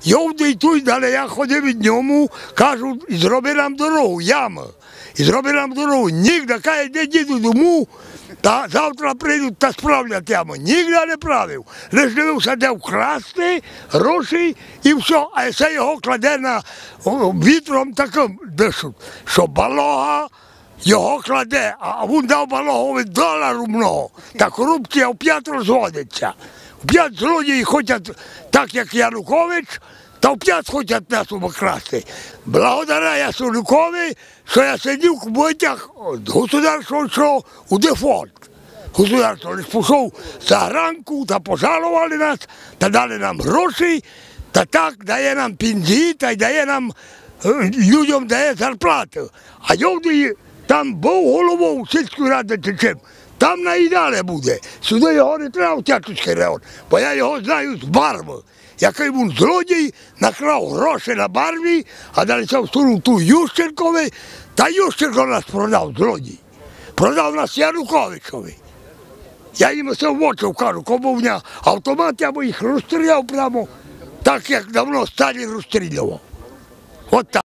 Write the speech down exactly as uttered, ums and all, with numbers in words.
Йовди йдуть, але я ходив від ньому, кажу, і зроби нам дорогу, яма. І зроби нам дорогу. Нігде, каже, йде діду дому, та завтра прийдуть та справлять яму. Нігде не правив. Лиш дивився, де вкрасти гроші і все. А це його кладе на вітром таким дишуть, що балога його кладе, а він дав балогові долару много. Та корупція вп'ять розводиться. Вп'ять злодії хочуть, так як Янукович, та вп'ять хочуть нас обкрасти. Благодаря Янукові, що я сидів в витяг, государство йшло у дефолт. Государство лише пішов за гранку, та пожалували нас, та дали нам гроші, та так дає нам пенсії, та й дає нам, людям дає зарплати. А люди там був головою сільської ради чи чим, там наїдали буде. Сюди його не треба в Тячівський район, бо я його знаю з Барви. Який він злодій, накрав гроші на Барві, а далі це всунув ту Ющенкові, та Ющенко нас продав, злодій. Продав нас Януковичові. Я їм все в очі кажу, кому в мене автомат, я би їх розстріляв прямо, так як давно Сталін розстрілював. От так.